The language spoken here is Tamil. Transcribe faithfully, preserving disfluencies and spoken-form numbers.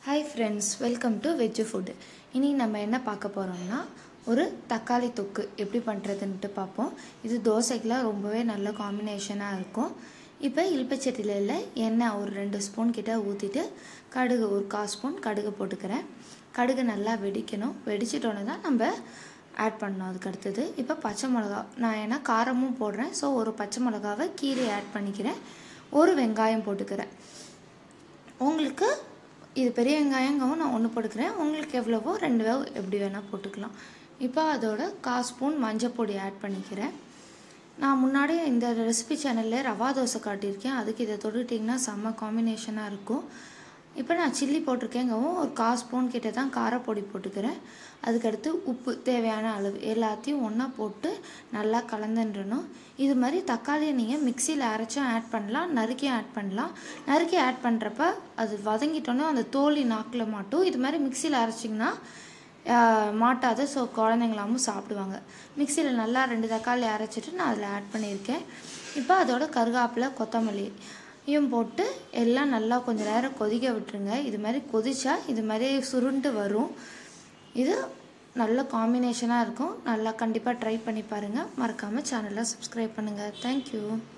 Hi friends, welcome to Veg Food. இனி நம்ம என்ன பார்க்க போறோம்னா ஒரு தக்காளி தொக்கு எப்படி பண்றதுன்னு பாப்போம். இது தோசைக்குலாம் ரொம்பவே நல்ல காம்பினேஷனா இருக்கும். இப்போ இல்பச்சட்டில எண்ணெய் ஒரு ரெண்டு ஸ்பூன் கிட்ட ஊத்திட்டு கடுகு ஒரு கால் ஸ்பூன் கடுகு போட்டுக்கறேன். கடுகு நல்லா வெடிக்கணும். வெடிச்சிட்டோனே தான் நம்ம ஆட் பண்ணனும். அதுக்கு அடுத்து இப்போ பச்சை மிளகாய் நான் ஏனா காரமும் போடுறேன். சோ ஒரு பச்சை மிளகாவை கீறி ஆட் பண்ணிக்கிறேன். ஒரு வெங்காயம் போட்டுக்கறேன். உங்களுக்கு இது பெரிய வெங்காயங்கவும் நான் ஒன்னு போட்டுக்கறேன். உங்களுக்கு எவ்வளவோ ரெண்டு வே எப்படி வேணா போட்டுக்கலாம். இப்போ அதோட கால் ஸ்பூன் மஞ்சள் பொடி ஆட் பண்ணிக்கிறேன். நான் முன்னாடி இந்த ரெசிபி சேனல்ல ரவா தோசை காட்டியிருக்கேன். அதுக்கு இத தொட்டுட்டீங்கன்னா செம்ம காம்பினேஷனா இருக்கும். இப்போ நான் சில்லி போட்டுருக்கேங்கவும் ஒரு கால் ஸ்பூன் கிட்ட தான் காரப்பொடி போட்டுக்கறேன். அதுக்கு அடுத்து உப்பு தேவையான அளவு எல்லாத்தையும் ஒண்ணா போட்டு நல்லா கலந்துறணும். இது மாதிரி தக்காளியை நீங்க மிக்ஸில அரைச்சும் ஆட் பண்ணலாம், நறுக்கியும் ஆட் பண்ணலாம். நறுக்கி ஆட் பண்றப்ப அது வதங்கிட்டோனே அந்த தோலி நாக்குல மாட்டும். இது மாதிரி மிக்ஸில அரைச்சிங்கனா மாட்டாத சோ குழந்தைங்களாவும் சாப்பிடுவாங்க. மிக்ஸில நல்லா ரெண்டு தக்காளி அரைச்சிட்டு நான் அதல ஆட் பண்ணிருக்கேன். இப்போ அதோட கருவேப்பிலை, கொத்தமல்லி இயும் போட்டு எல்லாம் நல்லா கொஞ்ச நேரம் கொதிக்க விட்டுருங்க. இது மாதிரி கொதிச்சா இது மாதிரி சுருண்டு வரும். இது நல்ல காம்பினேஷனா இருக்கும். நல்லா கண்டிப்பா ட்ரை பண்ணி பாருங்க. மறக்காம சேனலை Subscribe பண்ணுங்க. Thank you.